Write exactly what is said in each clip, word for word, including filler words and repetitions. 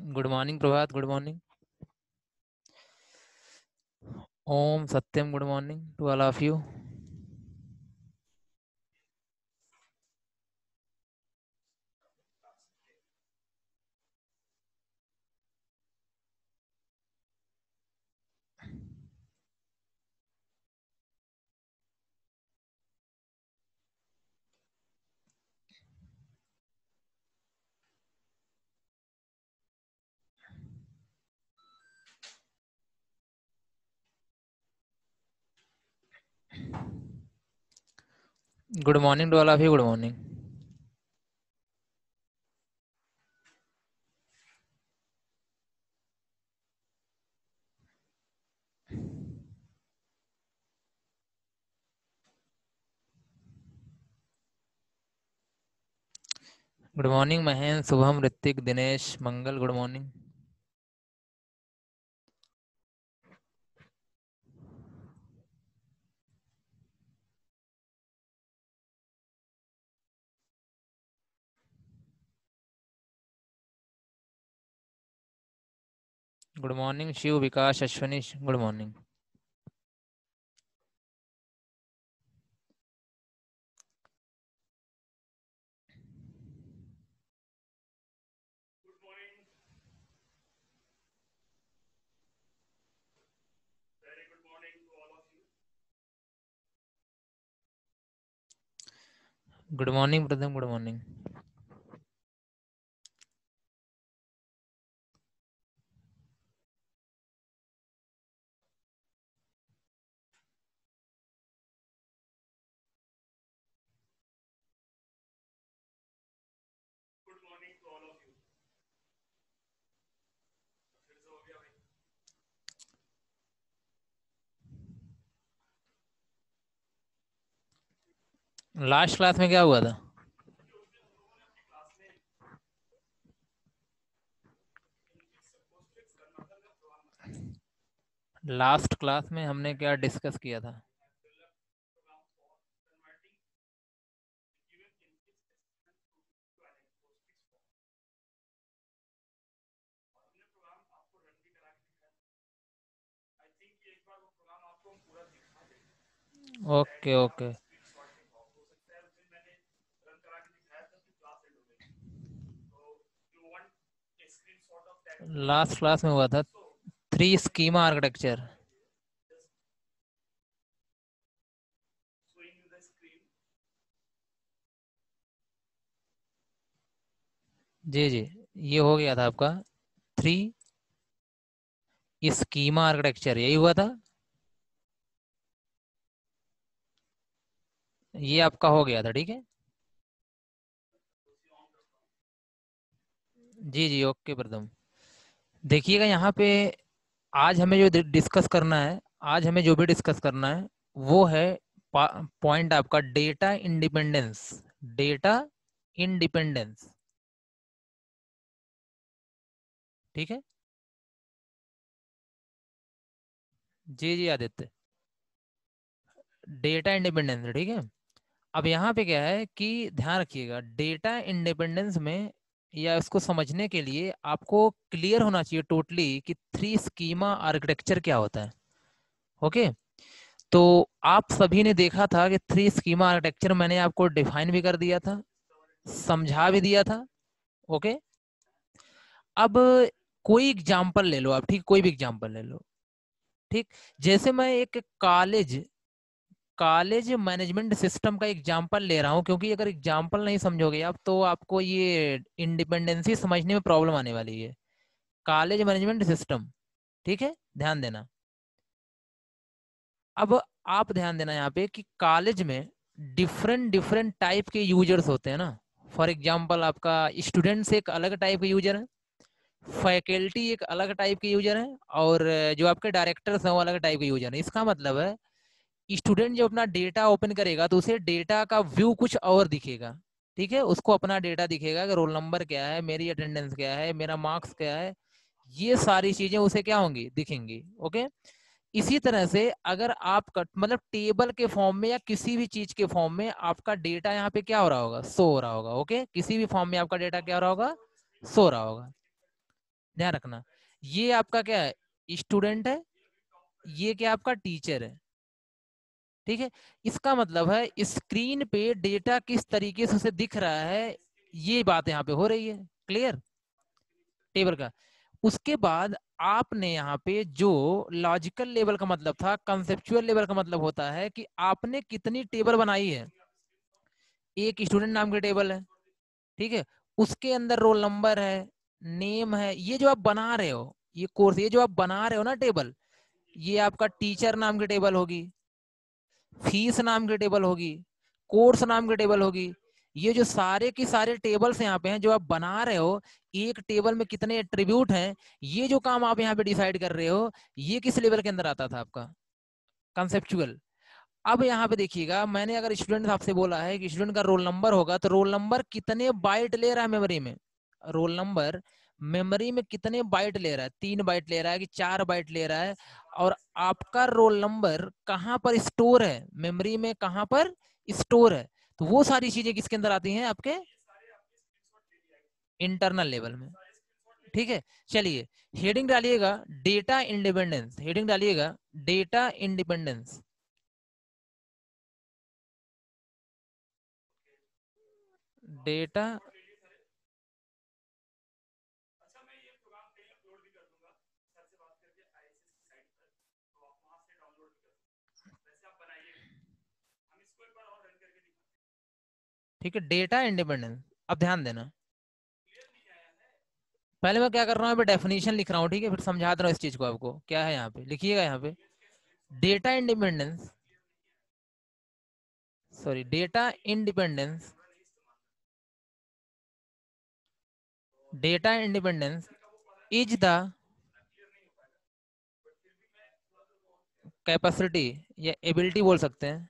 Good morning Prabhat, good morning. Om Satyam, good morning to all of you. Good morning to all of you, good morning. Good morning Mahendra, Shubham, Ritik, Dinesh, Mangal, good morning. Good morning Shiv, Vikas, Ashwini, good morning. Good morning Pratham, good morning. Last class में क्या हुआ था? Last class में हमने क्या discuss किया था? Okay okay. Last class में हुआ था थ्री स्कीमा आर्किटेक्चर। जी जी, ये हो गया था आपका थ्री स्कीमा आर्किटेक्चर, यही हुआ था। ये आपका हो गया था, ठीक है। जी जी, ओके प्रथम। देखिएगा यहाँ पे, आज हमें जो डिस्कस करना है, आज हमें जो भी डिस्कस करना है वो है पॉइंट आपका डेटा इंडिपेंडेंस। डेटा इंडिपेंडेंस, ठीक है। जी जी आदित्य, डेटा इंडिपेंडेंस, ठीक है। अब यहाँ पे क्या है कि ध्यान रखिएगा, डेटा इंडिपेंडेंस में या इसको समझने के लिए आपको क्लियर होना चाहिए टोटली कि थ्री स्कीमा आर्किटेक्चर क्या होता है। ओके, तो आप सभी ने देखा था कि थ्री स्कीमा आर्किटेक्चर मैंने आपको डिफाइन भी कर दिया था, समझा भी दिया था। ओके, अब कोई एग्जांपल ले लो आप, ठीक, कोई भी एग्जांपल ले लो, ठीक। जैसे मैं एक कॉलेज कॉलेज मैनेजमेंट सिस्टम का एग्जांपल ले रहा हूं, क्योंकि अगर एग्जांपल नहीं समझोगे आप तो आपको ये इंडिपेंडेंसी समझने में प्रॉब्लम आने वाली है। कॉलेज मैनेजमेंट सिस्टम, ठीक है, ध्यान देना। अब आप ध्यान देना यहाँ पे कि कॉलेज में डिफरेंट डिफरेंट टाइप के यूजर्स होते हैं ना। फॉर एग्जांपल आपका स्टूडेंट्स एक अलग टाइप के यूजर है, फैकल्टी एक अलग टाइप के यूजर है, और जो आपके डायरेक्टर्स हैं वो अलग टाइप के यूजर है। इसका मतलब है स्टूडेंट जब अपना डेटा ओपन करेगा तो उसे डेटा का व्यू कुछ और दिखेगा, ठीक है। उसको अपना डेटा दिखेगा कि रोल नंबर क्या है, मेरी अटेंडेंस क्या है, मेरा मार्क्स क्या है, ये सारी चीजें उसे क्या होंगी, दिखेंगी। ओके, इसी तरह से अगर आप कट, मतलब टेबल के फॉर्म में या किसी भी चीज के फॉर्म में आपका डेटा यहाँ पे क्या हो रहा होगा, शो हो रहा होगा। ओके, किसी भी फॉर्म में आपका डेटा क्या हो रहा होगा, शो हो रहा होगा। ध्यान रखना, ये आपका क्या है, स्टूडेंट है, ये क्या आपका टीचर है, ठीक है। इसका मतलब है स्क्रीन पे डेटा किस तरीके से उसे दिख रहा है, ये बात यहाँ पे हो रही है, क्लियर, टेबल का। उसके बाद आपने यहाँ पे जो लॉजिकल लेवल का मतलब था, कंसेप्चुअल लेवल का मतलब होता है कि आपने कितनी टेबल बनाई है। एक स्टूडेंट नाम की टेबल है, ठीक है, उसके अंदर रोल नंबर है, नेम है, ये जो आप बना रहे हो, ये कोर्स, ये जो आप बना रहे हो ना टेबल, ये आपका टीचर नाम की टेबल होगी, फीस नाम की टेबल होगी, कोर्स नाम की टेबल होगी। ये जो सारे की सारे टेबल्स यहाँ पे हैं जो आप बना रहे हो, एक टेबल में कितने एट्रीब्यूट हैं, ये जो काम आप यहाँ पे डिसाइड कर रहे हो, ये किस लेवल के अंदर आता था आपका, कंसेप्चुअल। अब यहाँ पे देखिएगा, मैंने अगर स्टूडेंट आपसे बोला है कि स्टूडेंट का रोल नंबर होगा, तो रोल नंबर कितने बाइट ले रहा है मेमोरी में, रोल नंबर मेमोरी में कितने बाइट ले रहा है, तीन बाइट ले रहा है कि चार बाइट ले रहा है, और आपका रोल नंबर कहाँ पर स्टोर है, मेमोरी में कहाँ पर स्टोर है, तो वो सारी चीजें किसके अंदर आती हैं, आपके इंटरनल लेवल में, ठीक है। चलिए, हेडिंग डालिएगा डेटा इंडिपेंडेंस, हेडिंग डालिएगा डेटा इंडिपेंडेंस, डेटा, ठीक है, डेटा इंडिपेंडेंस। अब ध्यान देना, पहले मैं क्या कर रहा हूँ, अभी डेफिनेशन लिख रहा हूँ, ठीक है, फिर समझा दे रहा हूँ इस चीज को आपको, क्या है यहाँ पे, लिखिएगा यहाँ पे data independence, sorry, data independence, data independence is the capacity, या एबिलिटी बोल सकते हैं,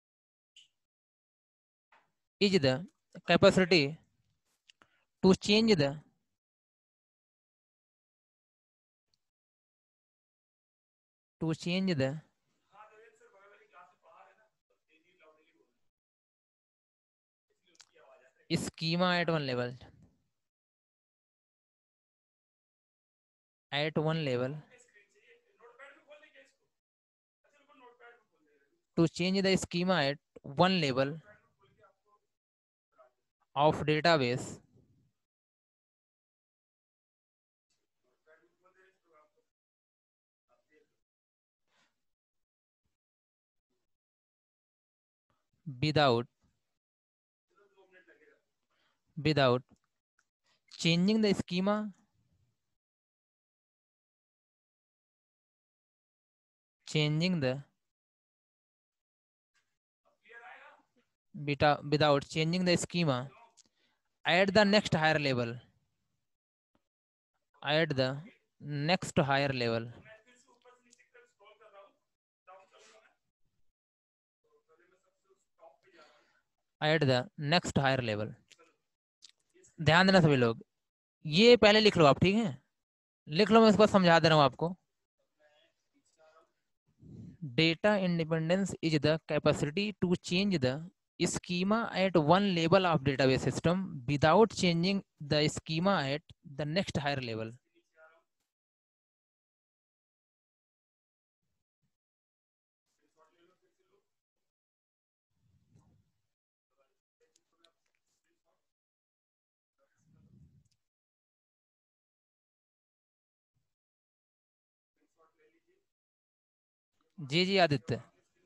is the capacity to change the to change the schema at one level, at one level to change the schema at one level of database without without changing the schema, changing the beta without changing the schema at the next higher level, at the next higher level, at the next higher level। ध्यान देना सभी लोग, ये पहले लिख लो आप, ठीक है, लिख लो, मैं इसको समझा दे रहा हूँ आपको। Data independence is the capacity to change the schema at one level of database system without changing the schema at the next higher level। जी जी आदित्य,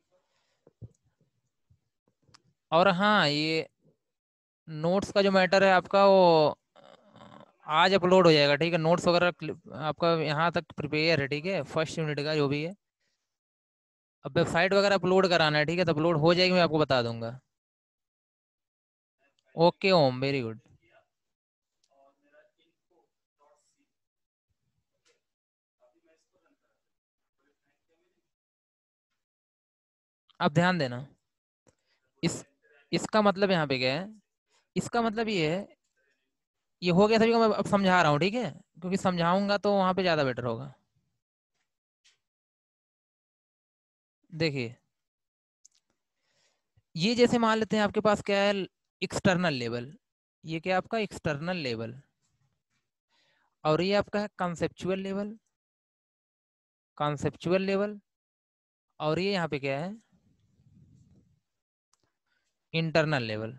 और हाँ, ये नोट्स का जो मैटर है आपका, वो आज अपलोड हो जाएगा, ठीक है, नोट्स वगैरह क्लिप- आपका यहाँ तक प्रिपेयर है, ठीक है, फर्स्ट यूनिट का जो भी है। अब वेबसाइट वगैरह अपलोड कराना है, ठीक है, तो अपलोड हो जाएगी, मैं आपको बता दूंगा। Okay Om, very good. अब ध्यान देना, इस इसका मतलब यहाँ पे क्या है, इसका मतलब ये है, ये हो गया सभी को, मैं अब समझा रहा हूँ, ठीक है, क्योंकि समझाऊंगा तो वहां पे ज्यादा बेटर होगा। देखिए, ये जैसे मान लेते हैं आपके पास क्या है, एक्सटर्नल लेवल, ये क्या आपका एक्सटर्नल लेवल, और ये आपका है कंसेप्चुअल लेवल, कंसेप्चुअल लेवल, और ये यहाँ पे क्या है, इंटरनल लेवल।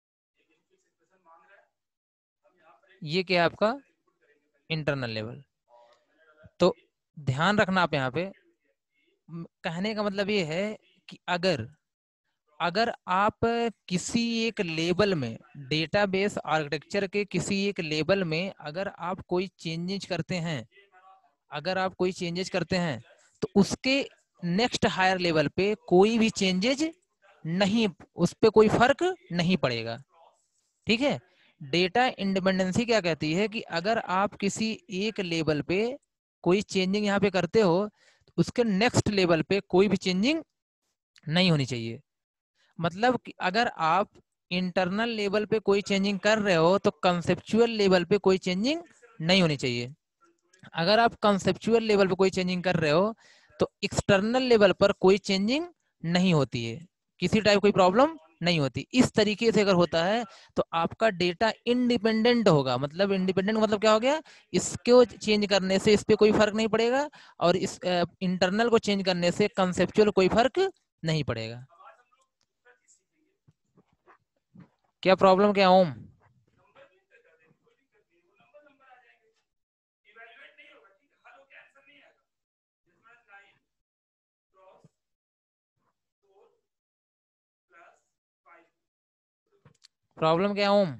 ये क्या है आपका, इंटरनल लेवल। तो ध्यान रखना आप यहाँ पे, कहने का मतलब ये है कि अगर अगर आप किसी एक लेवल में, डेटाबेस आर्किटेक्चर के किसी एक लेवल में अगर आप कोई चेंजेस करते हैं, अगर आप कोई चेंजेस करते हैं तो उसके नेक्स्ट हायर लेवल पे कोई भी चेंजेस नहीं, उस पर कोई फर्क नहीं पड़ेगा। ठीक है। डेटा इंडिपेंडेंसी क्या कहती है कि अगर आप किसी एक लेवल पे कोई चेंजिंग यहाँ पे करते हो तो उसके नेक्स्ट लेवल पे कोई भी चेंजिंग नहीं होनी चाहिए। मतलब कि अगर आप इंटरनल लेवल पे कोई चेंजिंग कर रहे हो तो कंसेप्चुअल लेवल पे कोई चेंजिंग नहीं होनी चाहिए। अगर आप कंसेप्चुअल लेवल पे कोई चेंजिंग कर रहे हो तो एक्सटर्नल लेवल पर कोई चेंजिंग नहीं होती है, किसी टाइप कोई प्रॉब्लम नहीं होती। इस तरीके से अगर होता है तो आपका डेटा इंडिपेंडेंट होगा। मतलब इंडिपेंडेंट मतलब क्या हो गया, इसको चेंज करने से इस पे कोई फर्क नहीं पड़ेगा और इस इंटरनल को चेंज करने से कंसेप्चुअल कोई फर्क नहीं पड़ेगा। क्या प्रॉब्लम क्या ओम? प्रॉब्लम क्या ओम?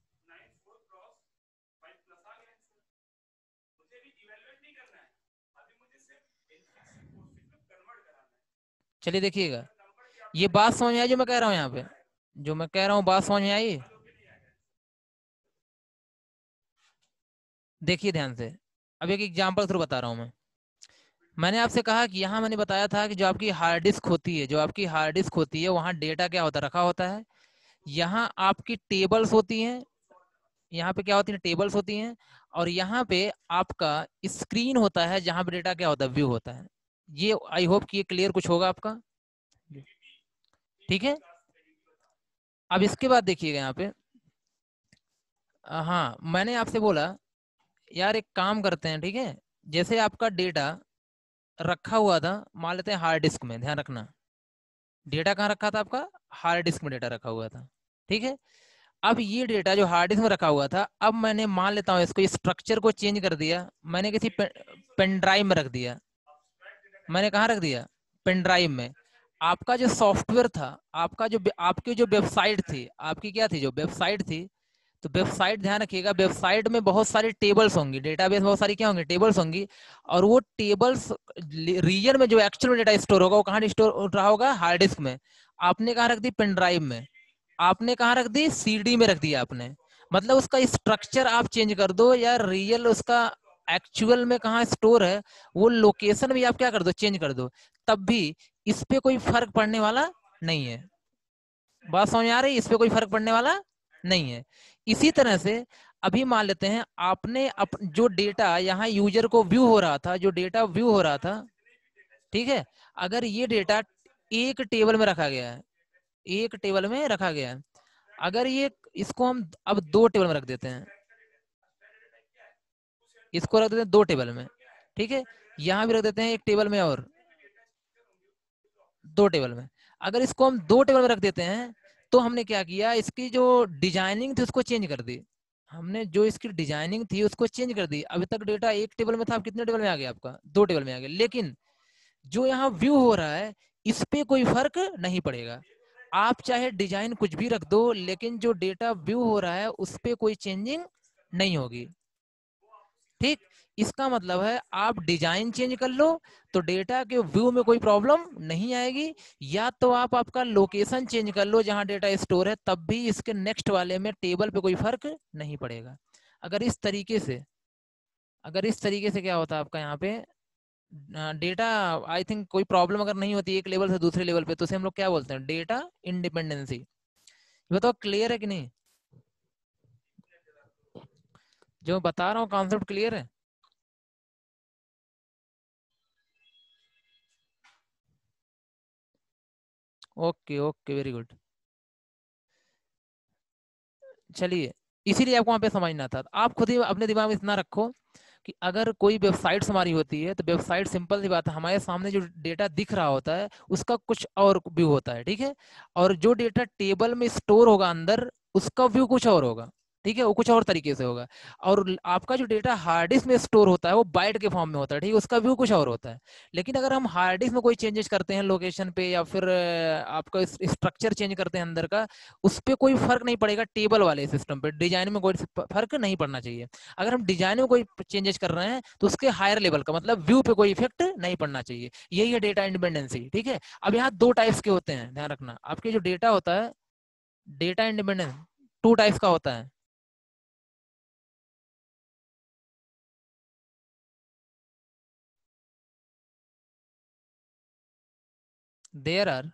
चलिए देखिएगा, ये बात समझ में आई जो मैं कह रहा हूँ यहाँ पे, जो मैं कह रहा हूँ बात समझ में आई? देखिए ध्यान से, अब एक एग्जांपल थ्रू बता रहा हूँ मैं। मैंने आपसे कहा कि यहाँ मैंने बताया था कि जो आपकी हार्ड डिस्क होती है, जो आपकी हार्ड डिस्क होती है वहाँ डेटा क्या होता रखा होता है। यहाँ आपकी टेबल्स होती हैं, यहाँ पे क्या होती है, टेबल्स होती हैं, और यहाँ पे आपका स्क्रीन होता है जहाँ पे डेटा क्या होता है, व्यू होता है। ये आई होप कि ये क्लियर कुछ होगा आपका। ठीक है। अब इसके बाद देखिएगा यहाँ पे, अ, हाँ मैंने आपसे बोला यार एक काम करते हैं, ठीक है, जैसे आपका डेटा रखा हुआ था, मान लेते हैं हार्ड डिस्क में, ध्यान रखना डेटा कहाँ रखा था आपका, हार्ड डिस्क में डेटा रखा हुआ था। ठीक है। अब ये डेटा जो हार्ड डिस्क में रखा हुआ था, अब मैंने मान लेता हूँ इसको स्ट्रक्चर को चेंज कर दिया, मैंने किसी पे, पेन ड्राइव में रख दिया। मैंने कहाँ रख दिया, पेन ड्राइव में। आपका जो सॉफ्टवेयर था, आपका जो आपकी जो वेबसाइट थी, आपकी क्या थी, जो वेबसाइट थी, तो वेबसाइट ध्यान रखिएगा, वेबसाइट में बहुत सारी टेबल्स होंगी, डेटाबेस बहुत सारी क्या होंगी, टेबल्स होंगी। और वो टेबल्स रीजन में जो एक्चुअल डेटा स्टोर होगा वो कहाँ स्टोर रहा होगा, हार्ड डिस्क में। आपने कहाँ रख दी, पेन ड्राइव में। आपने कहाँ रख दी, सीडी में रख दिया आपने। मतलब उसका स्ट्रक्चर आप चेंज कर दो या रियल उसका एक्चुअल में कहाँ स्टोर है, वो लोकेशन भी आप क्या कर दो, चेंज कर दो, तब भी इस पे कोई फर्क पड़ने वाला नहीं है। बात समझ आ रही है, इस पे कोई फर्क पड़ने वाला नहीं है। इसी तरह से अभी मान लेते हैं आपने अप, जो डेटा यहाँ यूजर को व्यू हो रहा था, जो डेटा व्यू हो रहा था, ठीक है, अगर ये डेटा एक टेबल में रखा गया है, एक टेबल में रखा गया है, अगर ये इसको हम अब दो टेबल में रख देते हैं, इसको रख देते हैं दो टेबल में, ठीक है, यहाँ भी रख देते हैं एक टेबल में और दो टेबल में। अगर इसको हम दो टेबल में रख देते हैं तो हमने क्या किया, इसकी जो डिजाइनिंग थी उसको चेंज कर दी। हमने जो इसकी डिजाइनिंग थी उसको चेंज कर दी। अभी तक डेटा एक टेबल में था, अब कितने टेबल में आ गया आपका, दो टेबल में आ गया। लेकिन जो यहाँ व्यू हो रहा है इस पे कोई फर्क नहीं पड़ेगा। आप चाहे डिजाइन कुछ भी रख दो, लेकिन जो डेटा व्यू हो रहा है उस पे कोई चेंजिंग नहीं होगी। ठीक, इसका मतलब है आप डिजाइन चेंज कर लो तो डेटा के व्यू में कोई प्रॉब्लम नहीं आएगी, या तो आप आपका लोकेशन चेंज कर लो जहां डेटा स्टोर है, तब भी इसके नेक्स्ट वाले में टेबल पे कोई फर्क नहीं पड़ेगा। अगर इस तरीके से अगर इस तरीके से क्या होता है आपका यहाँ पे डेटा, आई थिंक कोई प्रॉब्लम अगर नहीं होती एक लेवल से दूसरे लेवल पे, तो उसे हम लोग क्या बोलते हैं, डेटा इंडिपेंडेंसी। बताओ क्लियर है कि नहीं, जो बता रहा हूँ कॉन्सेप्ट क्लियर है? Okay okay, very good. चलिए इसीलिए आपको वहां पे समझना था। आप खुद ही अपने दिमाग में इतना रखो कि अगर कोई वेबसाइट हमारी होती है तो वेबसाइट सिंपल सी बात है, हमारे सामने जो डेटा दिख रहा होता है उसका कुछ और व्यू होता है, ठीक है। और जो डेटा टेबल में स्टोर होगा अंदर, उसका व्यू कुछ और होगा, ठीक है, वो कुछ और तरीके से होगा। और आपका जो डेटा हार्ड डिस्क में स्टोर होता है वो बाइट के फॉर्म में होता है, ठीक है, उसका व्यू कुछ और होता है। लेकिन अगर हम हार्ड डिस्क में कोई चेंजेस करते हैं लोकेशन पे, या फिर अ, आपका स्ट्रक्चर चेंज करते हैं अंदर का, उस पर कोई फर्क नहीं पड़ेगा। टेबल वाले सिस्टम पे डिजाइन में कोई फर्क नहीं पड़ना चाहिए। अगर हम डिजाइन में कोई चेंजेस कर रहे हैं तो उसके हायर लेवल का मतलब व्यू पे कोई इफेक्ट नहीं पड़ना चाहिए। यही है डेटा इंडिपेंडेंसी, ठीक है। अब यहाँ दो टाइप्स के होते हैं, ध्यान रखना। आपके जो डेटा होता है, डेटा इंडिपेंडेंस टू टाइप्स का होता है। There are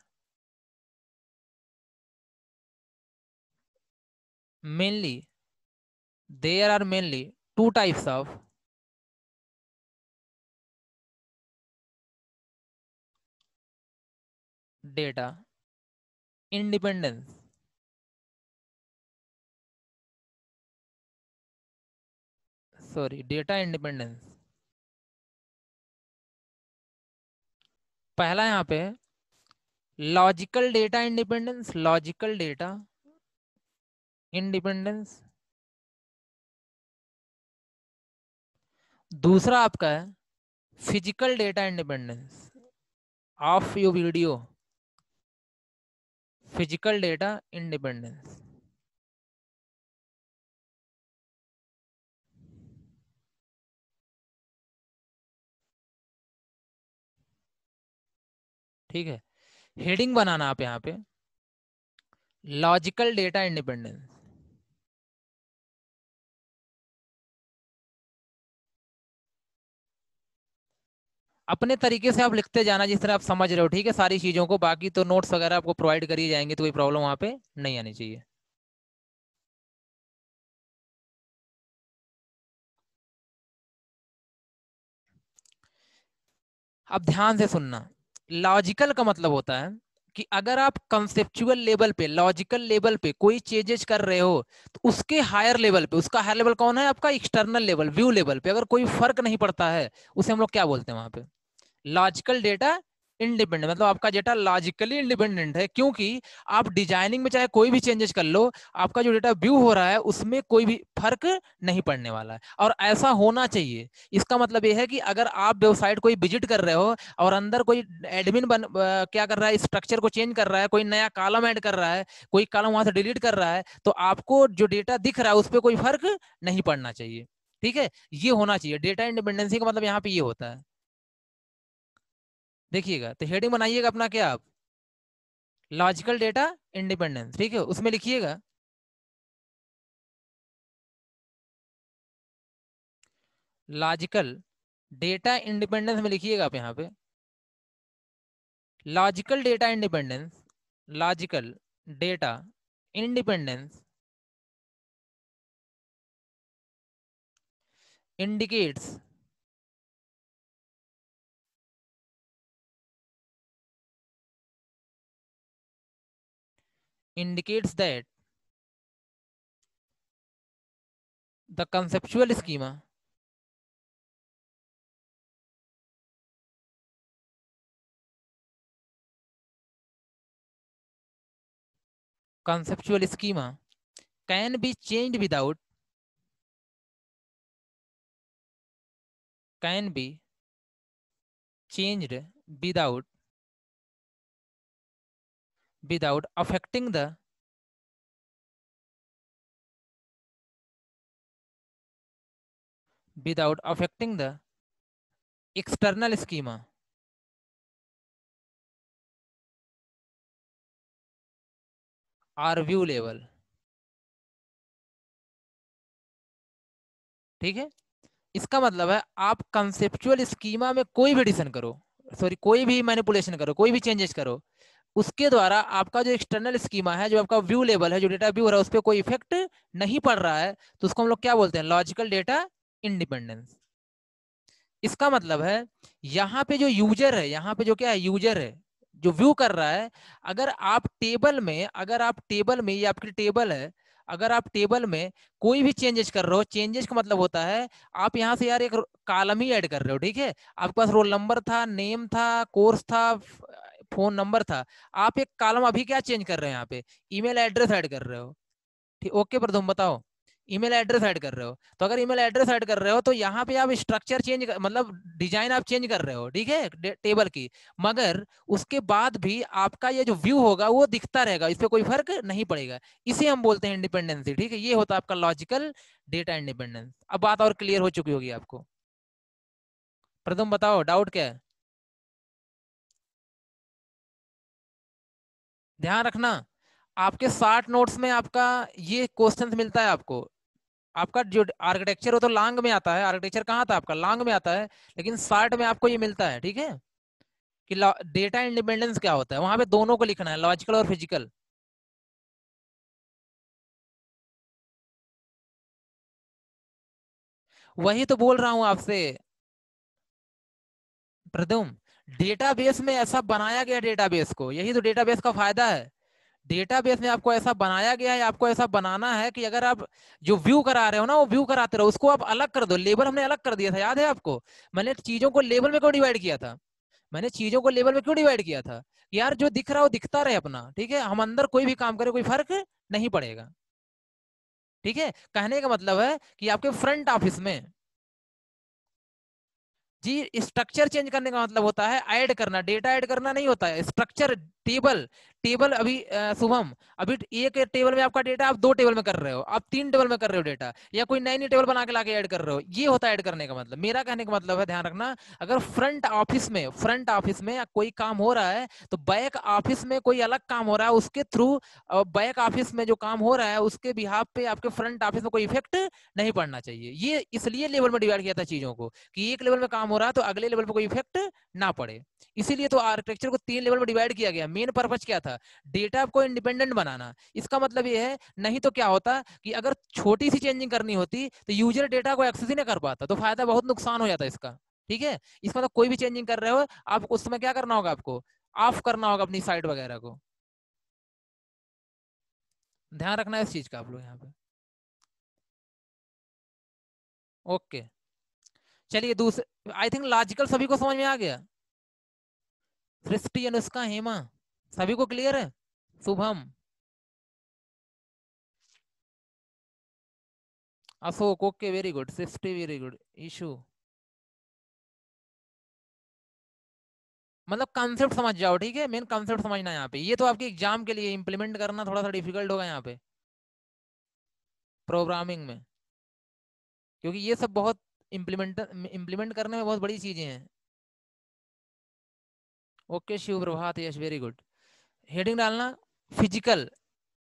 mainly there are mainly two types of data independence. Sorry, data independence. पहला यहाँ पे logical data independence, logical data independence. दूसरा आपका है physical data independence of your video, physical data independence. ठीक है, हेडिंग बनाना आप यहाँ पे लॉजिकल डेटा इंडिपेंडेंस। अपने तरीके से आप लिखते जाना जिस तरह आप समझ रहे हो, ठीक है, सारी चीजों को। बाकी तो नोट्स वगैरह आपको प्रोवाइड करी जाएंगे, तो कोई प्रॉब्लम वहां पे नहीं आनी चाहिए। अब ध्यान से सुनना। लॉजिकल का मतलब होता है कि अगर आप कंसेप्चुअल लेवल पे, लॉजिकल लेवल पे कोई चेंजेस कर रहे हो, तो उसके हायर लेवल पे, उसका हायर लेवल कौन है? आपका एक्सटर्नल लेवल, व्यू लेवल पे अगर कोई फर्क नहीं पड़ता है, उसे हम लोग क्या बोलते हैं वहां पे? Logical data independent. मतलब आपका डेटा लॉजिकली इंडिपेंडेंट है, क्योंकि आप डिजाइनिंग में चाहे कोई भी चेंजेस कर लो, आपका जो डेटा व्यू हो रहा है उसमें कोई भी फर्क नहीं पड़ने वाला है। और ऐसा होना चाहिए। इसका मतलब यह है कि अगर आप वेबसाइट कोई विजिट कर रहे हो और अंदर कोई एडमिन बन आ, क्या कर रहा है, स्ट्रक्चर को चेंज कर रहा है, कोई नया कॉलम ऐड कर रहा है, कोई कॉलम वहां से डिलीट कर रहा है, तो आपको जो डेटा दिख रहा है उस पर कोई फर्क नहीं पड़ना चाहिए, ठीक है। ये होना चाहिए डेटा इंडिपेंडेंसी का मतलब, यहाँ पे ये होता है। देखिएगा, तो हेडिंग बनाइएगा अपना क्या आप, लॉजिकल डेटा इंडिपेंडेंस, ठीक है, उसमें लिखिएगा लॉजिकल डेटा इंडिपेंडेंस में लिखिएगा आप यहाँ पे logical data independence. Logical data independence indicates indicates that the conceptual schema conceptual schema can be changed without can be changed without without affecting the without affecting the external schema or view level, ठीक है। इसका मतलब है आप conceptual schema में कोई भी addition करो, सॉरी कोई भी मैनिपुलेशन करो, कोई भी चेंजेस करो, उसके द्वारा आपका जो एक्सटर्नल स्कीमा है, जो आपका व्यू लेवल है, जो डेटा व्यू हो रहा है, उस पर कोई इफेक्ट नहीं पड़ रहा है, तो उसको हम लोग क्या बोलते हैं? Logical data independence. इसका मतलब है यहाँ पे जो यूजर है, यहाँ पे जो क्या है, यूजर है जो व्यू कर रहा है, अगर आप टेबल में अगर आप टेबल में ये आपकी टेबल है, अगर आप टेबल में कोई भी चेंजेस कर रहे हो, चेंजेस का मतलब होता है आप यहाँ से यार एक कॉलम ही ऐड कर रहे हो, ठीक है। आपके पास रोल नंबर था, नेम था, कोर्स था, फोन नंबर था, आप एक कॉलम अभी क्या चेंज कर रहे हो यहाँ पे, ईमेल एड्रेस ऐड कर रहे हो, ठीक। ओके पर तुम बताओ, ईमेल एड्रेस ऐड कर रहे हो, तो अगर ईमेल एड्रेस ऐड कर रहे हो तो यहाँ पे आप स्ट्रक्चर चेंज, मतलब डिजाइन आप चेंज कर रहे हो, ठीक है, टेबल की, मगर उसके बाद भी आपका ये जो व्यू होगा वो दिखता रहेगा, इस पे कोई फर्क नहीं पड़ेगा। इसे हम बोलते हैं इंडिपेंडेंसी, ठीक है। ये होता है आपका लॉजिकल डेटा इंडिपेंडेंस। अब बात और क्लियर हो चुकी होगी आपको। पर तुम बताओ डाउट क्या है। ध्यान रखना, आपके साठ नोट्स में आपका ये क्वेश्चन मिलता है आपको। आपका जो आर्किटेक्चर हो तो लॉन्ग में आता है, आर्किटेक्चर कहाँ था आपका, लॉन्ग में आता है, लेकिन साठ में आपको ये मिलता है, ठीक है, कि डेटा इंडिपेंडेंस क्या होता है। वहां पे दोनों को लिखना है, लॉजिकल और फिजिकल। वही तो बोल रहा हूं आपसे प्रदुम, डेटाबेस में ऐसा बनाया गया डेटाबेस को, यही तो डेटाबेस का फायदा है। डेटाबेस में आपको ऐसा बनाया गया है, आपको ऐसा बनाना है कि अगर आप जो व्यू करा रहे हो ना, वो व्यू कराते रहो, उसको आप अलग कर दो। लेबल हमने अलग कर दिया था, याद है आपको। मैंने चीजों को लेबल में क्यों डिवाइड किया था, मैंने चीजों को लेवल में क्यों डिवाइड किया था, यार जो दिख रहा है वो दिखता रहे अपना, ठीक है। हम अंदर कोई भी काम करें कोई फर्क नहीं पड़ेगा, ठीक है। कहने का मतलब है कि आपके फ्रंट ऑफिस में, जी, स्ट्रक्चर चेंज करने का मतलब होता है ऐड करना, डेटा ऐड करना नहीं होता है। स्ट्रक्चर, टेबल, टेबल अभी अ, शुभम, अभी एक टेबल में आपका डेटा आप दो टेबल में कर रहे हो, आप तीन टेबल में कर रहे हो डेटा, या कोई नई नई टेबल बना के लाके ऐड कर रहे हो, ये होता है ऐड करने का मतलब। मेरा कहने का मतलब है, ध्यान रखना, अगर फ्रंट ऑफिस में, फ्रंट ऑफिस में कोई काम हो रहा है तो बैक ऑफिस में कोई अलग काम हो रहा है, उसके थ्रू बैक ऑफिस में जो काम हो रहा है उसके बिहाफ पे आपके फ्रंट ऑफिस में कोई इफेक्ट नहीं पड़ना चाहिए। ये इसलिए लेवल में डिवाइड किया था चीजों को, कि एक लेवल में काम हो रहा है तो अगले लेवल पर कोई इफेक्ट ना पड़े। इसीलिए तो आर्किटेक्चर को तीन लेवल में डिवाइड किया गया। मेन पर्पज क्या था, डेटा को इंडिपेंडेंट बनाना। इसका मतलब ये है, नहीं तो क्या होता कि अगर छोटी सी चेंजिंग करनी होती तो यूजर डेटा को एक्सेस ही नहीं कर पाता, तो फायदा बहुत नुकसान हो जाता इसका, ठीक है। इसका मतलब कोई भी चेंजिंग कर रहे हो आप, उस समय क्या करना होगा आपको, ऑफ करना होगा अपनी साइट वगैरह को। ध्यान रखना है इस चीज का आप लोग यहाँ पे। ओके, चलिए दूसरे, आई थिंक लॉजिकल सभी को समझ में आ गया। सृष्टि, अनुष्का, हेमा, सभी को क्लियर है। Shubham, Ashok, okay very good. Srishti very good. Ishu, मतलब कॉन्सेप्ट समझ जाओ, ठीक है, मेन कॉन्सेप्ट समझना है यहाँ पे। ये तो आपके एग्जाम के लिए इंप्लीमेंट करना थोड़ा सा डिफिकल्ट होगा यहाँ पे प्रोग्रामिंग में, क्योंकि ये सब बहुत इम्प्लीमेंट इम्प्लीमेंट करने में बहुत बड़ी चीजें हैं। Okay Shiv Prabhat, Yash very good. Heading डालना, फिजिकल,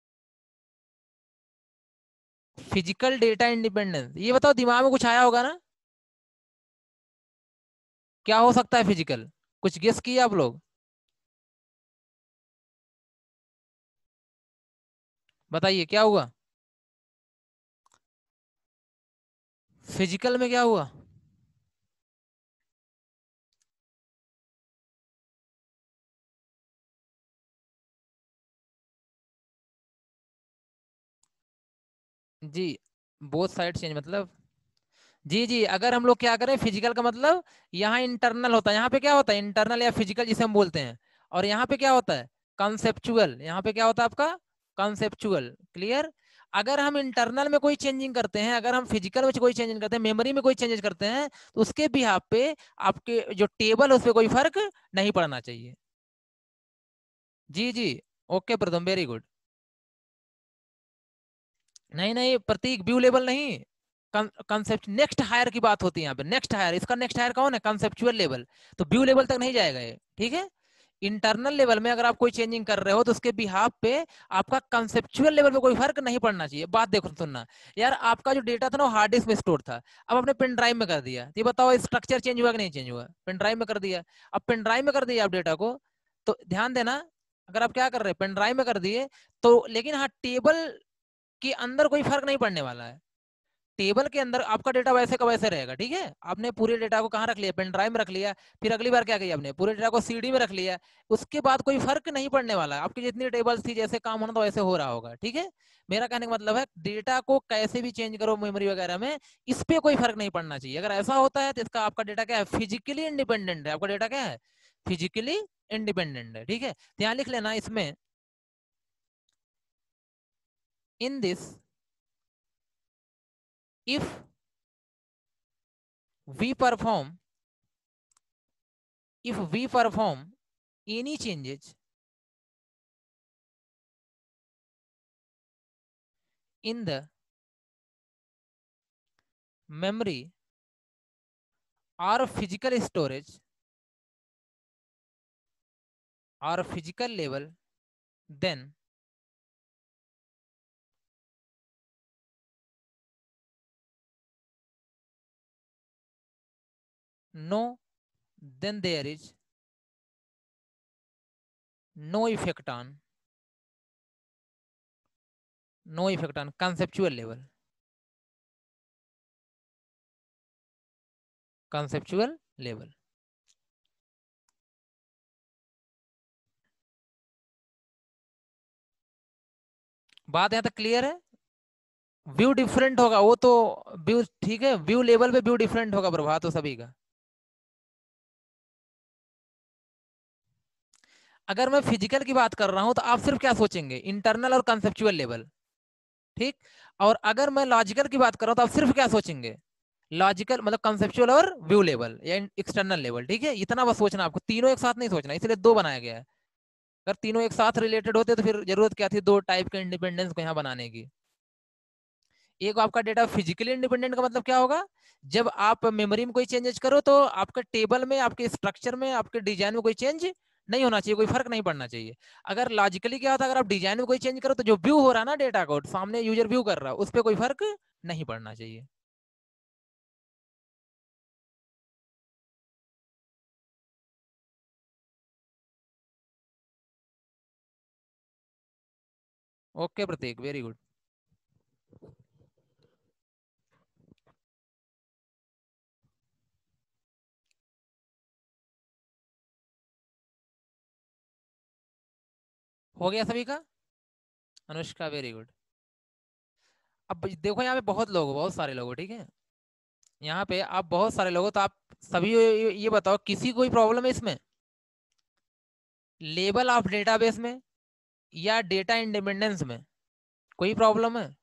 फिजिकल डेटा इंडिपेंडेंस। ये बताओ दिमाग में कुछ आया होगा ना, क्या हो सकता है फिजिकल, कुछ गेस किया आप लोग, बताइए क्या हुआ, फिजिकल में क्या हुआ। जी, बोथ साइड चेंज मतलब, जी जी, अगर हम लोग क्या करें, फिजिकल का मतलब यहाँ इंटरनल होता है, यहाँ पे क्या होता है इंटरनल या फिजिकल जिसे हम बोलते हैं, और यहाँ पे क्या होता है कॉन्सेप्चुअल, यहाँ पे क्या होता है आपका कॉन्सेप्चुअल। क्लियर। अगर हम इंटरनल में कोई चेंजिंग करते हैं, अगर हम फिजिकल में कोई चेंजिंग करते हैं, मेमोरी में कोई चेंजेस करते हैं, तो उसके बिहाफ पे आपके जो टेबल है उस पर कोई फर्क नहीं पड़ना चाहिए। जी जी, ओके प्रथम वेरी गुड। नहीं नहीं प्रतीक, व्यू लेवल नहीं, कंसेप्ट नेक्स्ट हायर की बात होती है यहाँ पे, नेक्स्ट हायर, इसका नेक्स्ट हायर कौन है, कंसेप्चुअल लेवल। तो व्यू लेवल तक नहीं जाएगा ये, ठीक है। इंटरनल लेवल में अगर आप कोई चेंजिंग कर रहे हो तो उसके बिहाफ पे आपका कंसेप्चुअल लेवल पे कोई फर्क नहीं पड़ना चाहिए। बात देखो सुनना, यार आपका जो डेटा था ना हार्ड डिस्क में स्टोर था, अब आपने पेन ड्राइव में कर दिया, तो ये बताओ स्ट्रक्चर चेंज हुआ कि नहीं चेंज हुआ, पेन ड्राइव में कर दिया। अब पेन ड्राइव में कर दिया आप डेटा को, तो ध्यान देना, अगर आप क्या कर रहे हैं पेन ड्राइव में कर दिए तो, लेकिन हाँ टेबल के अंदर कोई फर्क नहीं पड़ने वाला है, टेबल के अंदर आपका डेटा वैसे का वैसे रहेगा, ठीक है। आपने पूरे डेटा को कहाँ रख लिया, पेन ड्राइव में रख लिया, फिर अगली बार क्या किया आपने, पूरे डेटा को सीडी में रख लिया, उसके बाद कोई फर्क नहीं पड़ने वाला है। आपकी जितनी टेबल्स थी, जैसे काम होना था वैसे हो रहा होगा, ठीक है। मेरा कहने का मतलब है डेटा को कैसे भी चेंज करो मेमोरी वगैरह में, इस पे कोई फर्क नहीं पड़ना चाहिए। अगर ऐसा होता है तो इसका आपका डेटा क्या है, फिजिकली इंडिपेंडेंट है। आपका डेटा क्या है, फिजिकली इंडिपेंडेंट है, ठीक है। यहाँ लिख लेना इसमें, in this if we perform if we perform any changes in the memory or physical storage or physical level, then no then there is no effect on no effect on conceptual level conceptual level। बात यहां तक clear है। View different होगा वो तो, view ठीक है, view level पे व्यू डिफरेंट होगा प्रभात तो सभी का। अगर मैं फिजिकल की बात कर रहा हूं तो आप सिर्फ क्या सोचेंगे, इंटरनल और कंसेप्चुअल लेवल, ठीक। और अगर मैं लॉजिकल की बात कर रहा हूं तो आप सिर्फ क्या सोचेंगे, लॉजिकल मतलब कंसेप्चुअल और व्यू लेवल या एक्सटर्नल लेवल, ठीक है। इतना बस सोचना, आपको तीनों एक साथ नहीं सोचना, इसलिए दो बनाया गया है। अगर तीनों एक साथ रिलेटेड होते तो फिर जरूरत क्या थी दो टाइप के इंडिपेंडेंस को यहाँ बनाने की। एक आपका डेटा फिजिकली इंडिपेंडेंट का मतलब क्या होगा, जब आप मेमोरी में कोई चेंजेस करो तो आपके टेबल में, आपके स्ट्रक्चर में, आपके डिजाइन में कोई चेंज नहीं होना चाहिए, कोई फर्क नहीं पड़ना चाहिए। अगर लॉजिकली क्या होता है, अगर आप डिजाइन में कोई चेंज करो तो जो व्यू हो रहा है ना डेटा को, सामने यूजर व्यू कर रहा है, उस पर कोई फर्क नहीं पड़ना चाहिए। Okay Prateek, very good. हो गया सभी का। Anushka very good. अब देखो यहाँ पे बहुत लोग हो, बहुत सारे लोग हो, ठीक है। यहाँ पे आप बहुत सारे लोग हो तो आप सभी ये ये बताओ, किसी कोई प्रॉब्लम है इसमें, लेबल ऑफ डेटाबेस में या डेटा इंडिपेंडेंस में कोई प्रॉब्लम है?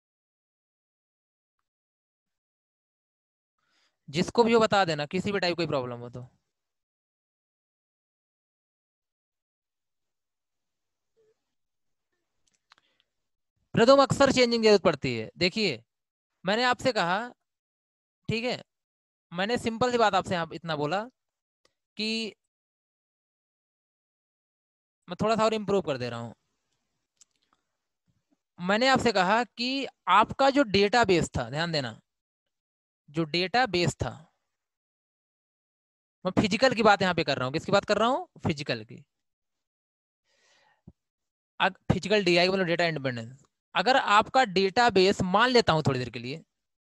जिसको भी वो बता देना, किसी भी टाइप कोई प्रॉब्लम हो तो। प्रथम अक्सर चेंजिंग जरूरत पड़ती है। देखिए मैंने आपसे कहा, ठीक है, मैंने सिंपल सी बात आपसे यहाँ इतना बोला कि मैं थोड़ा सा और इम्प्रूव कर दे रहा हूँ। मैंने आपसे कहा कि आपका जो डेटाबेस था, ध्यान देना, जो डेटाबेस था, मैं फिजिकल की बात यहाँ पे कर रहा हूँ, किसकी बात कर रहा हूँ, फिजिकल की। फिजिकल डीआई मतलब डेटा इंडिपेंडेंस। अगर आपका डेटाबेस, मान लेता हूँ थोड़ी देर के लिए,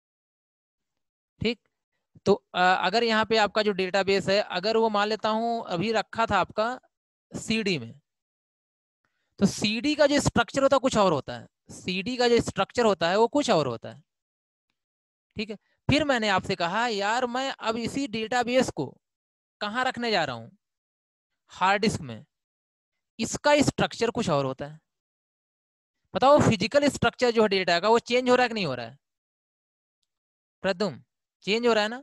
ठीक, तो अ, अगर यहाँ पे आपका जो डेटाबेस है, अगर वो मान लेता हूँ अभी रखा था आपका सीडी में, तो सीडी का जो स्ट्रक्चर होता है कुछ और होता है, सीडी का जो स्ट्रक्चर होता है वो कुछ और होता है, ठीक है। फिर मैंने आपसे कहा यार मैं अब इसी डेटाबेस को कहाँ रखने जा रहा हूँ, हार्ड डिस्क में, इसका स्ट्रक्चर कुछ और होता है। बताओ फिजिकल स्ट्रक्चर जो है डेटा का वो चेंज हो रहा है कि नहीं हो रहा है? प्रदुम, चेंज हो रहा है ना?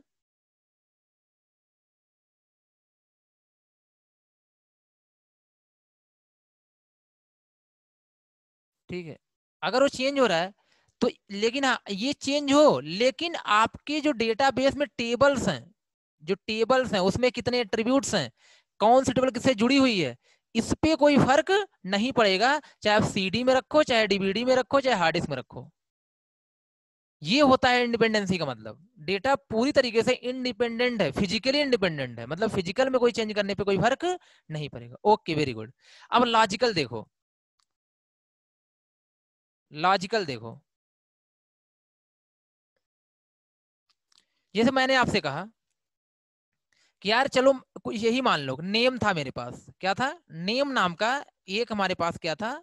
ठीक है, अगर वो चेंज हो रहा है तो, लेकिन हाँ ये चेंज हो, लेकिन आपके जो डेटाबेस में टेबल्स हैं, जो टेबल्स हैं उसमें कितने एट्रीब्यूट्स हैं, कौन सी टेबल किससे जुड़ी हुई है, इस पे कोई फर्क नहीं पड़ेगा, चाहे आप सीडी में रखो, चाहे डीवीडी में रखो, चाहे हार्ड डिस्क में रखो। ये होता है इंडिपेंडेंसी का मतलब, डेटा पूरी तरीके से इंडिपेंडेंट है, फिजिकली इंडिपेंडेंट है, मतलब फिजिकल में कोई चेंज करने पे कोई फर्क नहीं पड़ेगा। Okay very good. अब लॉजिकल देखो, लॉजिकल देखो, जैसे मैंने आपसे कहा कि यार चलो कुछ यही मान लो, नेम था मेरे पास, क्या था, नेम नाम का एक हमारे पास क्या था,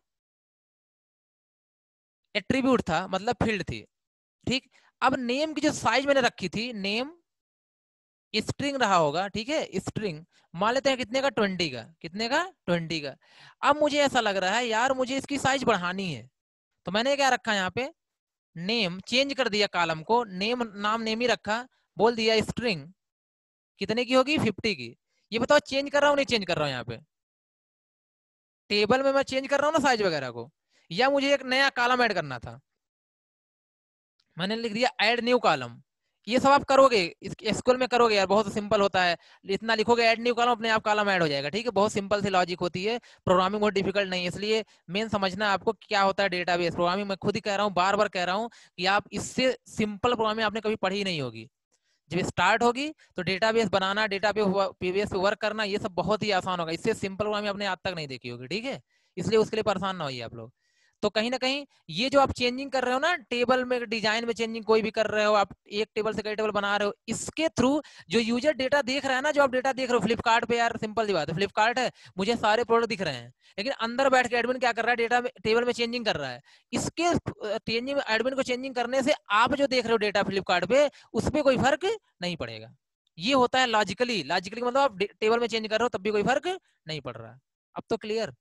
एट्रीब्यूट था, मतलब फील्ड थी। ठीक, अब नेम की जो साइज मैंने रखी थी, नेम स्ट्रिंग रहा होगा, ठीक है, स्ट्रिंग मान लेते हैं कितने का, ट्वेंटी का, कितने का, ट्वेंटी का। अब मुझे ऐसा लग रहा है यार मुझे इसकी साइज बढ़ानी है, तो मैंने क्या रखा यहाँ पे, नेम चेंज कर दिया, कॉलम को नेम, नाम नेम ही रखा, बोल दिया स्ट्रिंग कितने की होगी, फिफ्टी की। ये बताओ चेंज कर रहा हूँ नहीं चेंज कर रहा हूँ, यहाँ पे टेबल में मैं चेंज कर रहा हूँ ना साइज वगैरह को, या मुझे एक नया कॉलम ऐड करना था, मैंने लिख दिया ऐड न्यू कॉलम। ये सब आप करोगे एसक्यूएल में, करोगे यार, बहुत सिंपल होता है, इतना लिखोगे ऐड न्यू कॉलम, अपने आप कॉलम ऐड हो जाएगा, ठीक है, बहुत सिंपल सी लॉजिक होती है, प्रोग्रामिंग बहुत डिफिकल्ट नहीं है। इसलिए मेन समझना है आपको क्या होता है डेटाबेस प्रोग्रामिंग। मैं खुद ही कह रहा हूँ, बार बार कह रहा हूँ कि आप इससे सिंपल प्रोग्रामिंग आपने कभी पढ़ी नहीं होगी। जब स्टार्ट होगी तो डेटाबेस बनाना, डेटाबेस पे वर्क करना, ये सब बहुत ही आसान होगा, इससे सिंपल प्रोग्रामिंग आपने आज तक नहीं देखी होगी, ठीक है। इसलिए उसके लिए परेशान ना होइए आप लोग। तो कहीं ना कहीं ये जो आप चेंजिंग कर रहे हो ना, टेबल में डिजाइन में चेंजिंग कोई भी कर रहे हो आप, एक टेबल से कई टेबल बना रहे हो, इसके थ्रू जो यूजर डेटा देख रहा है ना, जो आप डेटा देख रहे हो फ्लिपकार्ट पे, यार सिंपल सी बात है, फ्लिपकार्ट है, मुझे सारे प्रोडक्ट दिख रहे हैं, लेकिन अंदर बैठ के एडमिन क्या कर रहा है, डेटा टेबल में चेंजिंग कर रहा है। इसके चेंजिंग एडमिन को चेंजिंग करने से आप जो देख रहे हो डेटा फ्लिपकार्ट पे, उस पर कोई फर्क नहीं पड़ेगा। ये होता है लॉजिकली, लॉजिकली मतलब आप टेबल में चेंज कर रहे हो तब भी कोई फर्क नहीं पड़ रहा। अब तो क्लियर।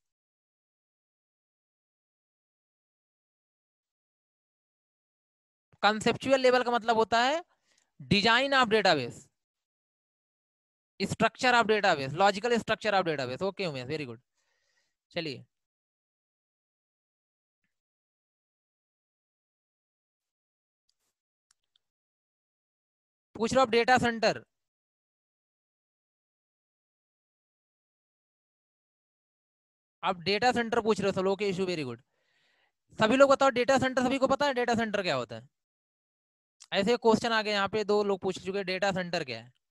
कंसेप्चुअल लेवल का मतलब होता है design of database, structure of database, logical structure of database. Okay Umesh, very good. चलिए, पूछ रहे हो आप डेटा सेंटर, आप डेटा सेंटर पूछ रहे हो सब लोग, इशू, वेरी गुड। सभी लोग बताओ डेटा सेंटर, सभी को पता है डेटा सेंटर क्या होता है? ऐसे क्वेश्चन आ गए यहाँ पे, दो लोग पूछ चुके, डेटा सेंटर क्या है।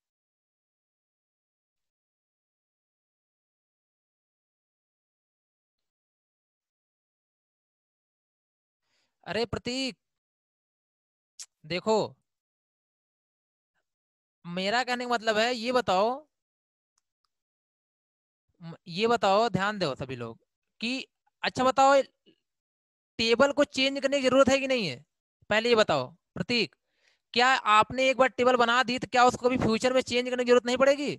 अरे प्रतीक, देखो, मेरा कहने का मतलब है, ये बताओ, म- ये बताओ, ध्यान दो सभी लोग कि, अच्छा बताओ, टेबल को चेंज करने की जरूरत है कि नहीं है? पहले ये बताओ प्रतीक, क्या आपने एक बार टेबल बना दी तो क्या उसको भी फ्यूचर में चेंज करने की जरूरत नहीं पड़ेगी?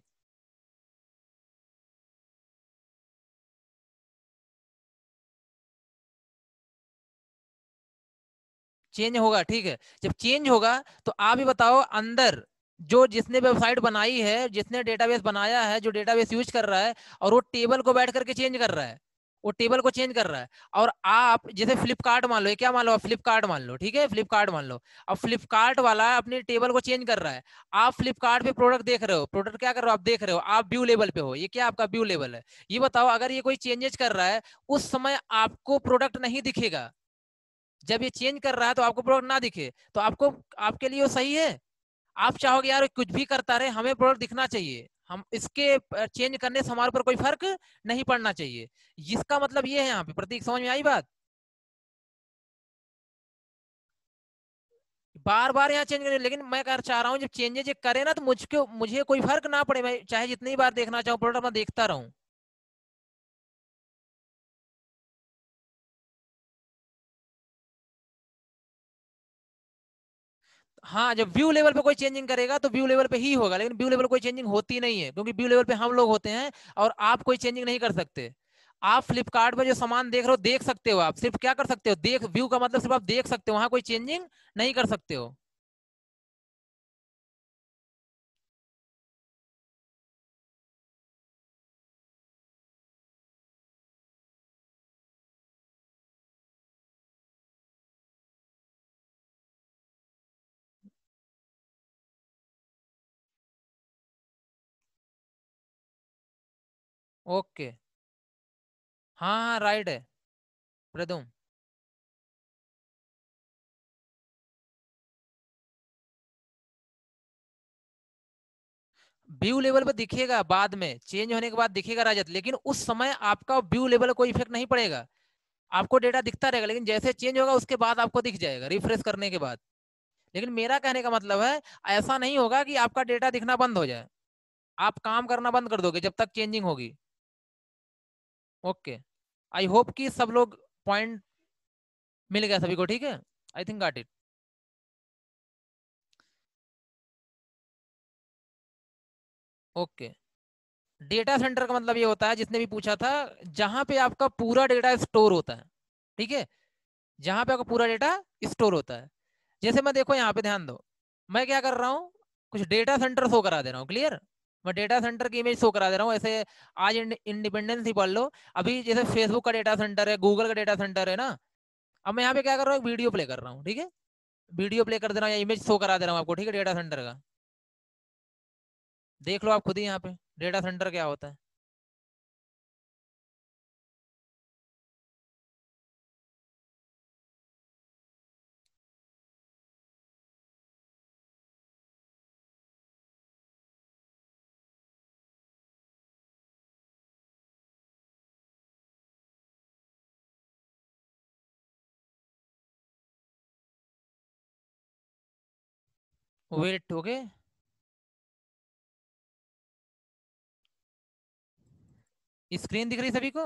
चेंज होगा, ठीक है। जब चेंज होगा तो आप ही बताओ, अंदर जो जिसने वेबसाइट बनाई है, जिसने डेटाबेस बनाया है, जो डेटाबेस यूज कर रहा है, और वो टेबल को बैठ करके चेंज कर रहा है, वो टेबल को चेंज कर रहा है, और आप जैसे फ्लिपकार्ट मान लो, ये क्या मान लो, आप फ्लिपकार्ट मान लो, ठीक है, फ्लिपकार्ट मान लो, अब फ्लिपकार्ट वाला अपने टेबल को चेंज कर रहा है, आप फ्लिपकार्ट पे प्रोडक्ट देख रहे हो, प्रोडक्ट क्या कर रहे हो, आप देख रहे हो, आप व्यू लेवल पे हो, ये क्या आपका व्यू लेवल है। ये बताओ, अगर ये कोई चेंजेस कर रहा है, उस समय आपको प्रोडक्ट नहीं दिखेगा, जब ये चेंज कर रहा है तो आपको प्रोडक्ट ना दिखे, तो आपको, आपके लिए वो सही है? आप चाहोगे यार कुछ भी करता रहे, हमें प्रोडक्ट दिखना चाहिए, हम इसके चेंज करने से हमारे ऊपर कोई फर्क नहीं पड़ना चाहिए। इसका मतलब ये है, यहाँ पे प्रतीक समझ में आई बात? बार बार यहाँ चेंज करें, लेकिन मैं कर चाह रहा हूँ जब चेंजेस ये करे ना, तो मुझको मुझे कोई फर्क ना पड़े, मैं चाहे जितनी बार देखना चाहूँ प्रोडक्ट मैं देखता रहूँ। हाँ, जब व्यू लेवल पे कोई चेंजिंग करेगा तो व्यू लेवल पे ही होगा, लेकिन व्यू लेवल कोई चेंजिंग होती नहीं है, क्योंकि व्यू लेवल पे हम लोग होते हैं, और आप कोई चेंजिंग नहीं कर सकते। आप फ्लिपकार्ट पे जो सामान देख रहे हो, देख सकते हो, आप सिर्फ क्या कर सकते हो, देख, व्यू का मतलब सिर्फ आप देख सकते हो, वहां कोई चेंजिंग नहीं कर सकते हो। ओके, हाँ हाँ राइट है प्रदुम। व्यू लेवल पे दिखेगा, बाद में चेंज होने के बाद दिखेगा रजत, लेकिन उस समय आपका व्यू लेवल कोई इफेक्ट नहीं पड़ेगा, आपको डेटा दिखता रहेगा, लेकिन जैसे चेंज होगा उसके बाद आपको दिख जाएगा, रिफ्रेश करने के बाद। लेकिन मेरा कहने का मतलब है ऐसा नहीं होगा कि आपका डेटा दिखना बंद हो जाए, आप काम करना बंद कर दोगे जब तक चेंजिंग होगी। ओके, आई होप कि सब लोग पॉइंट मिल गया सभी को, ठीक है, I think got it. Okay, data centre का मतलब ये होता है, जिसने भी पूछा था, जहां पे आपका पूरा डेटा स्टोर होता है, ठीक है, जहां पे आपका पूरा डेटा स्टोर होता है। जैसे मैं, देखो यहाँ पे ध्यान दो, मैं क्या कर रहा हूँ, कुछ डेटा सेंटर शो करा दे रहा हूँ, क्लियर, मैं डेटा सेंटर की इमेज शो करा दे रहा हूँ ऐसे। आज इंडिपेंडेंस ही पढ़ लो, अभी जैसे फेसबुक का डेटा सेंटर है, गूगल का डेटा सेंटर है ना। अब मैं यहाँ पे क्या कर रहा हूँ, वीडियो प्ले कर रहा हूँ, ठीक है, वीडियो प्ले कर दे रहा हूँ या इमेज शो करा दे रहा हूँ आपको, ठीक है, डेटा सेंटर का। देख लो आप खुद ही यहाँ पे डेटा सेंटर क्या होता है। वेट, ओके, स्क्रीन दिख रही सभी को?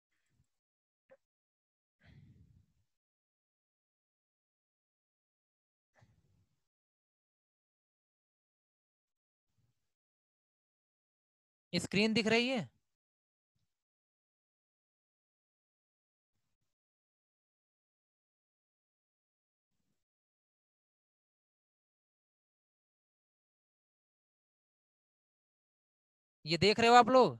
स्क्रीन दिख रही है? ये देख रहे हो आप लोग?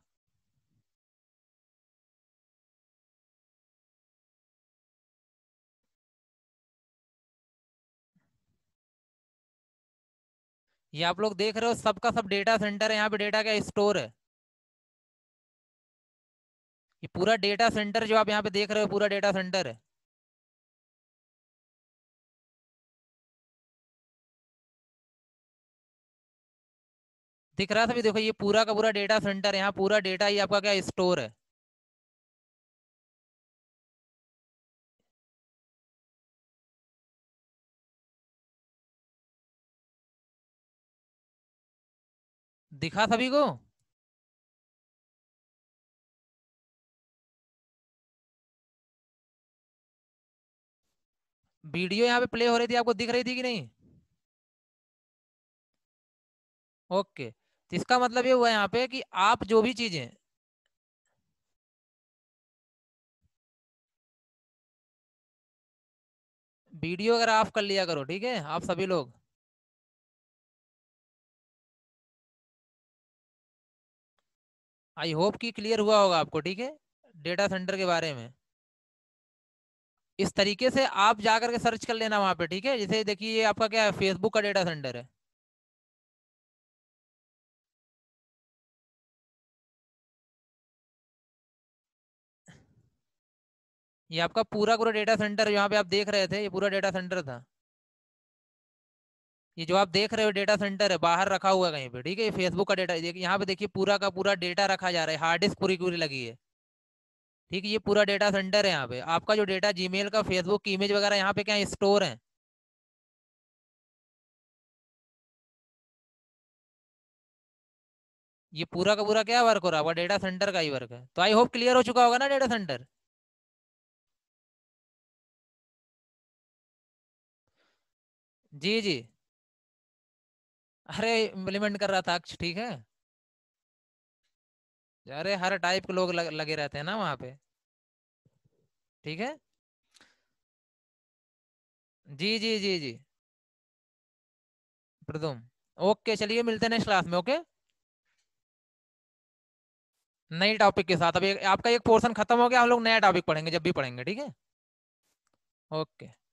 ये आप लोग देख रहे हो, सबका सब डेटा सेंटर है, यहाँ पे डेटा क्या स्टोर है। ये पूरा डेटा सेंटर जो आप यहाँ पे देख रहे हो, पूरा डेटा सेंटर है। दिख रहा था भी, देखो ये पूरा का पूरा डेटा सेंटर है, यहाँ पूरा डेटा ही आपका क्या स्टोर है। दिखा सभी को? वीडियो यहाँ पे प्ले हो रही थी, आपको दिख रही थी कि नहीं? ओके, तो इसका मतलब ये हुआ यहाँ पे कि आप जो भी चीजें, वीडियो अगर ऑफ कर लिया करो, ठीक है, आप सभी लोग। आई होप कि क्लियर हुआ होगा आपको, ठीक है, डेटा सेंटर के बारे में। इस तरीके से आप जा करके सर्च कर लेना वहां पे, ठीक है, जैसे देखिए ये आपका क्या है, फेसबुक का डेटा सेंटर है। ये आपका पूरा पूरा डेटा सेंटर यहाँ पे आप देख रहे थे, ये पूरा डेटा सेंटर था। ये जो आप देख रहे हो डेटा सेंटर है, बाहर रखा हुआ है कहीं पे, ठीक है, ये फेसबुक का डेटा, देखिए यहाँ पे, देखिए पूरा का पूरा डेटा रखा जा रहा है, हार्ड डिस्क पूरी पूरी लगी है, ठीक है, ये पूरा डेटा सेंटर है। यहाँ पे आपका जो डेटा जीमेल का, फेसबुक की इमेज वगैरह यहाँ पे क्या स्टोर है। ये पूरा का पूरा क्या वर्क हो रहा है, डेटा सेंटर का ही वर्क है। तो आई होप क्लियर हो चुका होगा ना डेटा सेंटर। जी जी। अरे इम्प्लीमेंट कर रहा था अक्ष, ठीक है। अरे हर टाइप के लोग लग, लगे रहते हैं ना वहाँ पे, ठीक है। जी जी जी जी। प्रदुम, ओके, चलिए मिलते हैं नेक्स्ट क्लास में, ओके। नई टॉपिक के साथ, अभी आपका एक पोर्शन खत्म हो गया, हम लोग नया टॉपिक पढ़ेंगे जब भी पढ़ेंगे, ठीक है। ओके।